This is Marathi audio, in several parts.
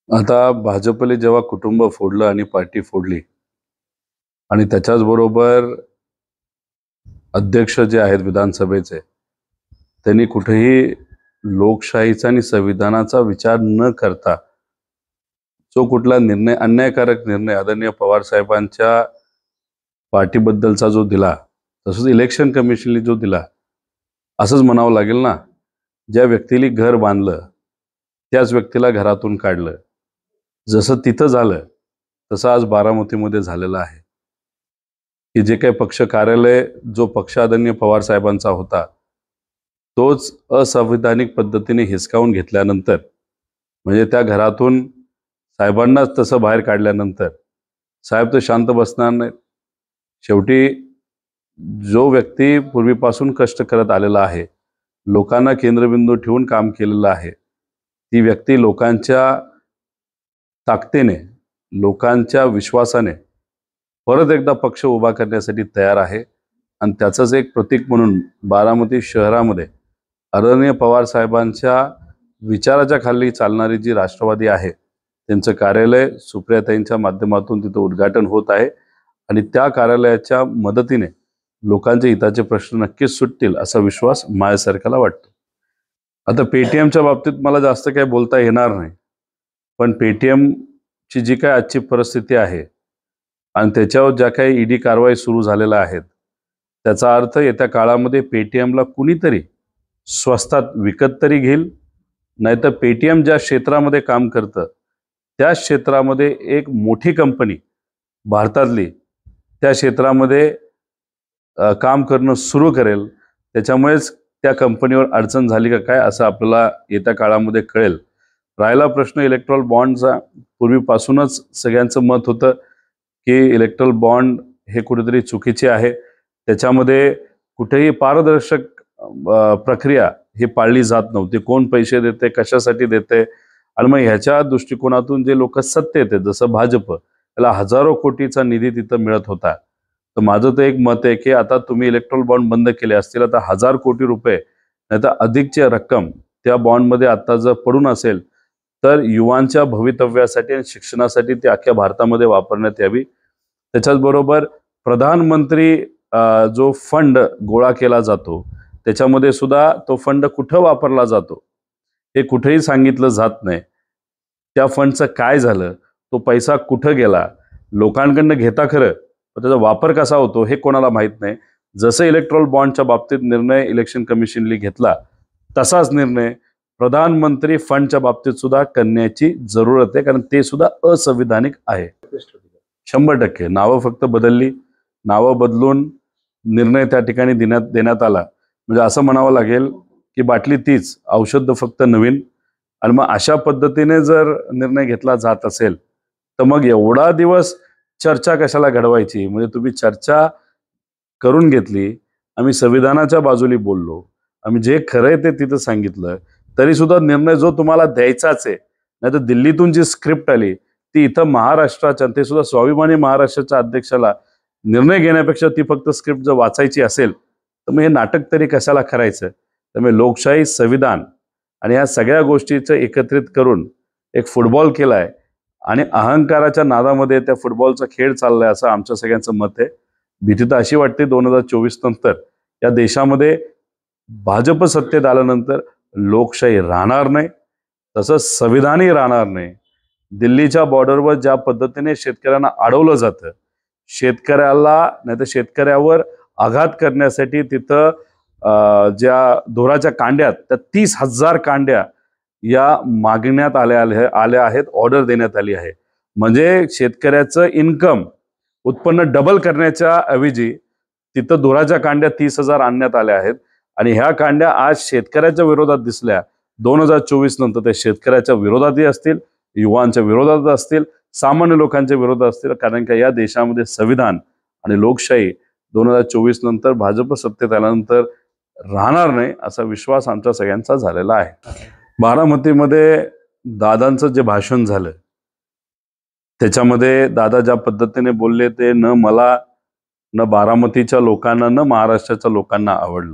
आता भाजपले जेव्हा कुटुंब फोडलं आणि पार्टी फोडली आणि त्याच्याच बरोबर अध्यक्ष जे आहेत विधानसभेचे, त्यांनी कुठेही लोकशाहीचा आणि संविधानाचा विचार न करता जो कुठला निर्णय, अन्यायकारक निर्णय आदरणीय पवार साहेबांच्या पार्टीबद्दलचा जो दिला, तसंच इलेक्शन कमिशनने जो दिला, असंच म्हणावं लागेल ना. ज्या व्यक्तीने घर बांधलं त्याच व्यक्तीला घरातून काढलं. जसं तिथं झालं तसं आज बारामतीमध्ये झालेलं आहे, की जे काही पक्ष कार्यालय जो पक्ष आदरणीय पवार साहेबांचा होता, तोच असंविधानिक पद्धतीने हिसकावून घेतल्यानंतर, म्हणजे त्या घरातून साहेबांनाच तसं बाहेर काढल्यानंतर साहेब तर शांत बसणार नाहीत. शेवटी जो व्यक्ती पूर्वीपासून कष्ट करत आलेला आहे, लोकांना केंद्रबिंदू ठेवून काम केलेलं आहे, ती व्यक्ती लोकांच्या ताकदीने, लोकांच्या विश्वासाने परत एकदा पक्ष उभा करण्यासाठी तयार आहे. आणि त्याचंच एक प्रतीक म्हणून बारामती शहरामध्ये आदरणीय पवार साहेबांच्या विचाराच्या खाली चालणारी जी राष्ट्रवादी आहे, त्यांचं कार्यालय सुप्रियाताईंच्या माध्यमातून तिथं उद्घाटन होत आहे. आणि त्या कार्यालयाच्या मदतीने लोकांच्या हिताचे प्रश्न नक्कीच सुटतील असा विश्वास माझ्यासारख्याला वाटतो. आता पेटीएमच्या बाबतीत मला जास्त काही बोलता येणार नाही, पण पेटीएमची जी काय आजची परिस्थिती आहे आणि त्याच्यावर ज्या काही ईडी कारवाई सुरू झालेल्या आहेत, त्याचा अर्थ येत्या काळामध्ये पेटीएमला कुणीतरी स्वस्तात विकत तरी घेईल, नाहीतर पेटीएम ज्या क्षेत्रामध्ये काम करतं त्या क्षेत्रामध्ये एक मोठी कंपनी भारतातली त्या क्षेत्रामध्ये काम करणं सुरू करेल. त्याच्यामुळेच त्या कंपनीवर अडचण झाली का काय असं आपल्याला येत्या काळामध्ये कळेल. राहिला प्रश्न इलेक्ट्रॉल बॉन्डचा, पूर्वीपासूनच सगळ्यांचं मत होतं की इलेक्ट्रॉल बॉन्ड हे कुठेतरी चुकीचे आहे. त्याच्यामध्ये कुठेही पारदर्शक प्रक्रिया ही पाळली जात नव्हती. कोण पैसे देते, कशासाठी देते, आणि मग ह्याच्या दृष्टिकोनातून जे लोक सत्तेत आहेत, जसं भाजप, त्याला हजारो कोटीचा निधी तिथं मिळत होता. तर माझं तर एक मत आहे की आता तुम्ही इलेक्ट्रॉल बॉन्ड बंद केले असतील, आता 1000 कोटी रुपये नाही तर अधिकची रक्कम त्या बॉन्डमध्ये आता जर पडून असेल तर युवांच्या भवितव्यासाठी आणि शिक्षणासाठी ती अख्ख्या भारतामध्ये वापरण्यात यावी. त्याच्याचबरोबर प्रधानमंत्री जो फंड गोळा केला जातो त्याच्यामध्ये सुद्धा तो फंड कुठं वापरला जातो हे कुठेही सांगितलं जात नाही. त्या फंडचं काय झालं, तो पैसा कुठं गेला, लोकांकडनं घेता खरं, पण त्याचा वापर कसा होतो हे कोणाला माहीत नाही. जसं इलेक्ट्रॉल बॉन्डच्या बाबतीत निर्णय इलेक्शन कमिशनने घेतला, तसाच निर्णय प्रधानमंत्री फंडच्या बाबतीत सुद्धा करण्याची जरूरत आहे, कारण ते सुद्धा असंविधानिक आहे. 100% नावं फक्त बदलली, नावं बदलून निर्णय त्या ठिकाणी देण्यात आला. म्हणजे असं म्हणावं लागेल की बाटली तीच, औषध फक्त नवीन. आणि मग अशा पद्धतीने जर निर्णय घेतला जात असेल तर मग एवढा दिवस चर्चा कशाला घडवायची. म्हणजे तुम्ही चर्चा करून घेतली, आम्ही संविधानाच्या बाजूने बोललो, आम्ही जे खरंय ते तिथं सांगितलं, तरी सुद्धा निर्णय जो तुम्हाला द्यायचाच आहे, नाही तर दिल्लीतून जी स्क्रिप्ट आली ती इथं महाराष्ट्राच्या, ते सुद्धा स्वाभिमानी महाराष्ट्राच्या अध्यक्षाला निर्णय घेण्यापेक्षा ती फक्त स्क्रिप्ट जर वाचायची असेल तर मग हे नाटक तरी कशाला करायचं. त्यामुळे लोकशाही, संविधान आणि या सगळ्या गोष्टीचं एकत्रित करून एक फुटबॉल केलाय आणि अहंकाराच्या नादामध्ये त्या फुटबॉलचा खेळ चाललाय असं आमच्या सगळ्यांचं मत आहे. भीती तर अशी वाटते 2024 नंतर या देशामध्ये भाजप सत्तेत आल्यानंतर लोकशाही राहणार नाही, तसंच संविधानही राहणार नाही. दिल्लीच्या बॉर्डरवर ज्या पद्धतीने शेतकऱ्यांना अडवलं जातं, शेतकऱ्याला नाही तर शेतकऱ्यावर आघात करण्यासाठी तिथं ज्या धोराच्या कांड्यात त्या 30,000 कांड्या या मागण्यात आल्या आहेत, ऑर्डर देण्यात आली आहे. म्हणजे शेतकऱ्याचं इन्कम, उत्पन्न डबल करण्याच्या ऐवजी तिथं धुराच्या कांड्या 30,000 आणण्यात आल्या आहेत. आणि ह्या कांड्या आज शेतकऱ्याच्या विरोधात दिसल्या. 2024 नंतर ते शेतकऱ्याच्या विरोधातही असतील, युवांच्या विरोधात असतील, सामान्य लोकांच्या विरोधात असतील, कारण का या देशामध्ये संविधान आणि लोकशाही 2024 नंतर भाजप सत्तेत आल्यानंतर राहणार नाही असा विश्वास आमच्या सगळ्यांचा झालेला आहे. बारामतीमध्ये दादांचं जे भाषण झालं त्याच्यामध्ये दादा ज्या पद्धतीने बोलले ते न मला, न बारामतीच्या लोकांना, न महाराष्ट्राच्या लोकांना आवडलं.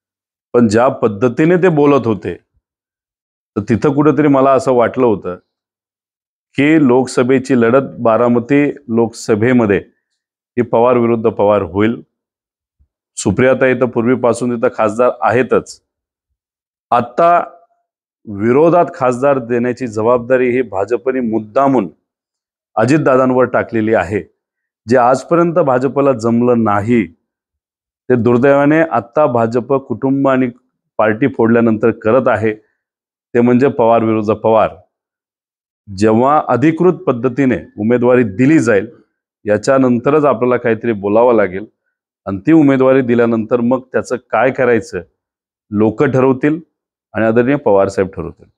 पण ज्या पद्धतीने ते बोलत होते तर तिथं कुठेतरी मला असं वाटलं होतं की लोकसभेची लढत बारामती लोकसभेमध्ये ही पवार विरुद्ध पवार होईल. सुप्रियाताई तर पूर्वीपासून तिथं खासदार आहेतच. आता विरोधात खासदार देण्याची जबाबदारी ही भाजपने मुद्दामून अजितदादांवर टाकलेली आहे. जे आजपर्यंत भाजपला जमलं नाही ते दुर्दैवाने आता भाजप कुटुंब आणि पार्टी फोडल्यानंतर करत आहे. ते म्हणजे पवार विरुद्ध पवार. जेव्हा अधिकृत पद्धतीने उमेदवारी दिली जाईल याच्यानंतरच आपल्याला काहीतरी बोलावं लागेल आणि ती उमेदवारी दिल्यानंतर मग त्याचं काय करायचं लोक ठरवतील आणि आदरणीय पवार साहेब ठरवतील.